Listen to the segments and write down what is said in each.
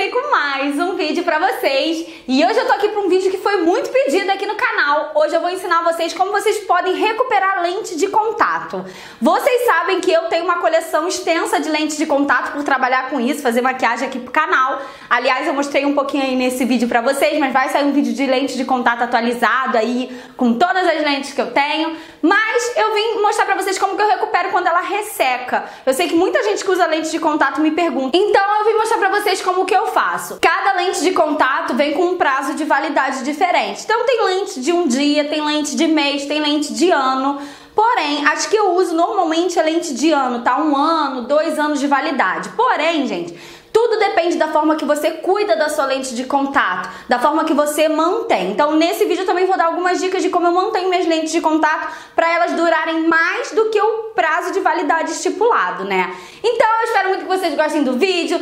aqui com mais um vídeo pra vocês. E hoje eu tô aqui pra um vídeo que foi muito pedido aqui no canal. Hoje eu vou ensinar vocês como vocês podem recuperar lente de contato. Vocês sabem que eu tenho uma coleção extensa de lentes de contato por trabalhar com isso, fazer maquiagem aqui pro canal. Aliás, eu mostrei um pouquinho aí nesse vídeo pra vocês, mas vai sair um vídeo de lente de contato atualizado aí, com todas as lentes que eu tenho. Mas eu vim mostrar pra vocês como que eu recupero quando ela resseca. Eu sei que muita gente que usa lente de contato me pergunta. Então eu vim mostrar pra vocês como que eu faço. Cada lente de contato vem com um prazo de validade diferente. Então tem lente de um dia, tem lente de mês, tem lente de ano. Porém, as que eu uso normalmente é lente de ano, tá? 1 ano, 2 anos de validade. Porém, gente, tudo depende da forma que você cuida da sua lente de contato, da forma que você mantém. Então, nesse vídeo eu também vou dar algumas dicas de como eu mantenho minhas lentes de contato para elas durarem mais do que o prazo de validade estipulado, né? Então, eu espero muito que vocês gostem do vídeo.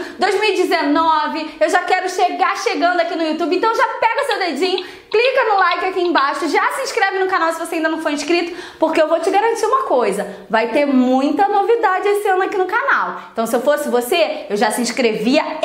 2019, eu já quero chegando aqui no YouTube, então já pega seu dedinho, clica no like aqui embaixo, já se inscreve no canal se você ainda não for inscrito, porque eu vou te garantir uma coisa, vai ter muita novidade esse ano aqui no canal. Então, se eu fosse você, eu já se inscrevia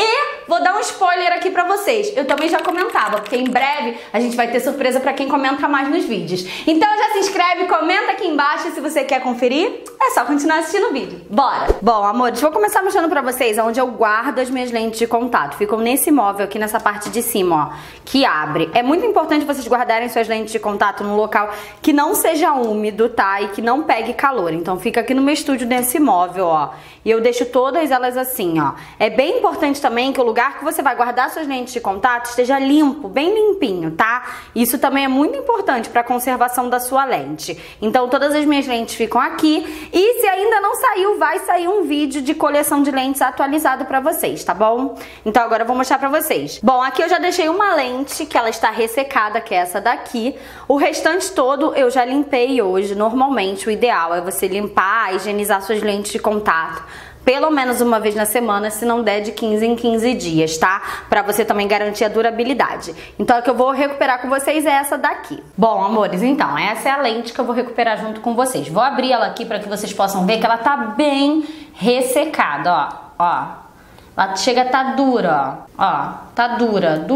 e vou dar um spoiler aqui pra vocês. Eu também já comentava, porque em breve a gente vai ter surpresa pra quem comenta mais nos vídeos. Então já se inscreve, comenta aqui embaixo e se você quer conferir, é só continuar assistindo o vídeo. Bora! Bom, amores, vou começar mostrando pra vocês onde eu guardo as minhas lentes de contato. Ficam nesse móvel aqui, nessa parte de cima, ó, que abre. É muito importante vocês guardarem suas lentes de contato num local que não seja úmido, tá? E que não pegue calor. Então fica aqui no meu estúdio nesse móvel, ó. E eu deixo todas elas assim, ó. É bem importante também que o lugar que você vai guardar suas lentes de contato esteja limpo, bem limpinho, tá? Isso também é muito importante para a conservação da sua lente. Então todas as minhas lentes ficam aqui. E se ainda não saiu, vai sair um vídeo de coleção de lentes atualizado para vocês, tá bom? Então agora eu vou mostrar para vocês. Bom, aqui eu já deixei uma lente que ela está ressecada, que é essa daqui. O restante todo eu já limpei hoje. Normalmente o ideal é você limpar, higienizar suas lentes de contato pelo menos uma vez na semana, se não der de 15 em 15 dias, tá? Pra você também garantir a durabilidade. Então, a que eu vou recuperar com vocês é essa daqui. Bom, amores, então, essa é a lente que eu vou recuperar junto com vocês. Vou abrir ela aqui pra que vocês possam ver que ela tá bem ressecada, ó. Ó. Ela chega a tá dura, ó. Ó, tá dura,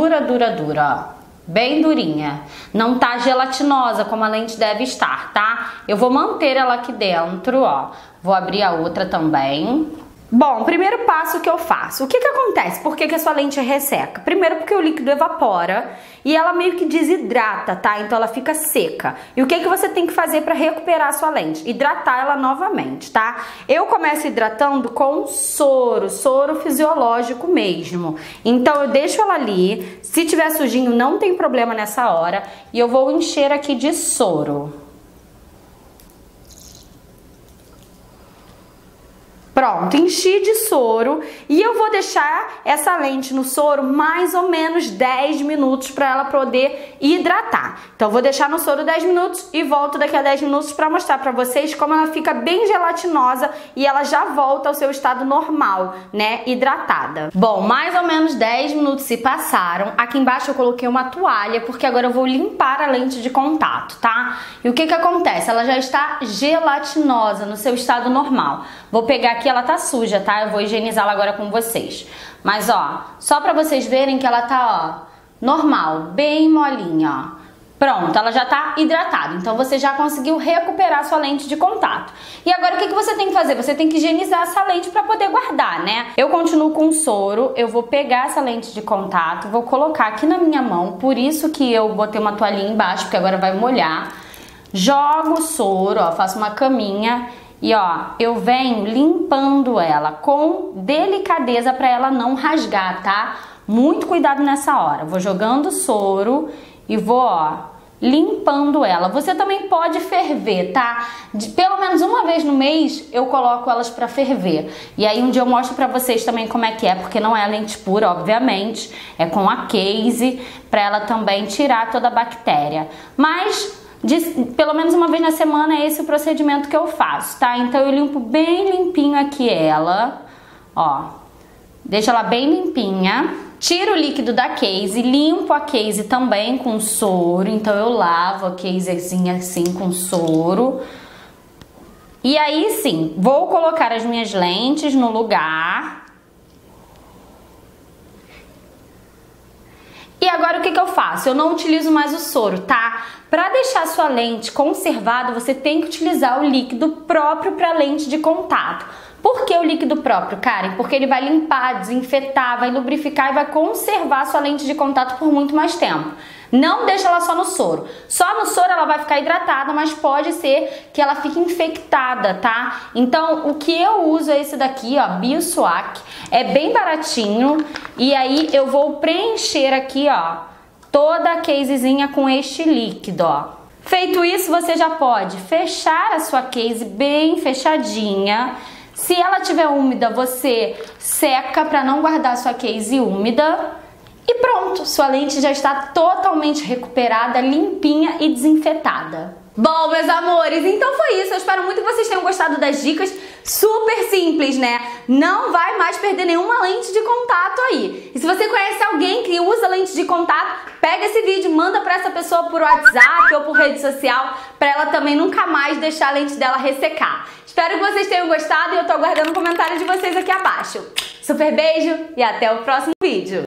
ó. Bem durinha. Não tá gelatinosa como a lente deve estar, tá? Eu vou manter ela aqui dentro, ó. Vou abrir a outra também. Bom, primeiro passo que eu faço. O que que acontece? Por que que a sua lente resseca? Primeiro porque o líquido evapora e ela meio que desidrata, tá? Então ela fica seca. E o que que você tem que fazer para recuperar a sua lente? Hidratar ela novamente, tá? Eu começo hidratando com soro fisiológico mesmo. Então eu deixo ela ali. Se tiver sujinho, não tem problema nessa hora. E eu vou encher aqui de soro. Pronto, enchi de soro e eu vou deixar essa lente no soro mais ou menos 10 minutos para ela poder hidratar. Então eu vou deixar no soro 10 minutos e volto daqui a 10 minutos para mostrar para vocês como ela fica bem gelatinosa e ela já volta ao seu estado normal, né, hidratada. Bom, mais ou menos 10 minutos se passaram. Aqui embaixo eu coloquei uma toalha porque agora eu vou limpar a lente de contato, tá? E o que que acontece? Ela já está gelatinosa no seu estado normal. Vou pegar aqui, ela tá suja, tá? Eu vou higienizá-la agora com vocês. Mas, ó, só pra vocês verem que ela tá, ó, normal, bem molinha, ó. Pronto, ela já tá hidratada. Então, você já conseguiu recuperar sua lente de contato. E agora, o que que você tem que fazer? Você tem que higienizar essa lente pra poder guardar, né? Eu continuo com soro. Eu vou pegar essa lente de contato, vou colocar aqui na minha mão. Por isso que eu botei uma toalhinha embaixo, porque agora vai molhar. Jogo o soro, ó, faço uma caminha. E ó, eu venho limpando ela com delicadeza para ela não rasgar, tá? Muito cuidado nessa hora. Vou jogando soro e vou, ó, limpando ela. Você também pode ferver, tá? Pelo menos uma vez no mês eu coloco elas para ferver. E aí um dia eu mostro para vocês também como é que é, porque não é lente pura, obviamente. É com a case, para ela também tirar toda a bactéria. Mas pelo menos uma vez na semana é esse o procedimento que eu faço, tá? Então eu limpo bem limpinho aqui ela, ó, deixo ela bem limpinha, tiro o líquido da case, limpo a case também com soro, então eu lavo a casezinha assim com soro. E aí sim, vou colocar as minhas lentes no lugar agora o que eu faço? Eu não utilizo mais o soro, tá? Para deixar sua lente conservada, você tem que utilizar o líquido próprio para lente de contato. Por que o líquido próprio, Karen? Porque ele vai limpar, desinfetar, vai lubrificar e vai conservar sua lente de contato por muito mais tempo. Não deixa ela só no soro. Só no soro ela vai ficar hidratada, mas pode ser que ela fique infectada, tá? Então, o que eu uso é esse daqui, ó, Biosuac. É bem baratinho. E aí eu vou preencher aqui, ó, toda a casezinha com este líquido, ó. Feito isso, você já pode fechar a sua case bem fechadinha. Se ela estiver úmida, você seca para não guardar a sua case úmida. E pronto, sua lente já está totalmente recuperada, limpinha e desinfetada. Bom, meus amores, então foi isso. Eu espero muito que vocês tenham gostado das dicas. Super simples, né? Não vai mais perder nenhuma lente de contato aí. E se você conhece alguém que usa lente de contato, pega esse vídeo, manda pra essa pessoa por WhatsApp ou por rede social, pra ela também nunca mais deixar a lente dela ressecar. Espero que vocês tenham gostado e eu tô aguardando o comentário de vocês aqui abaixo. Super beijo e até o próximo vídeo.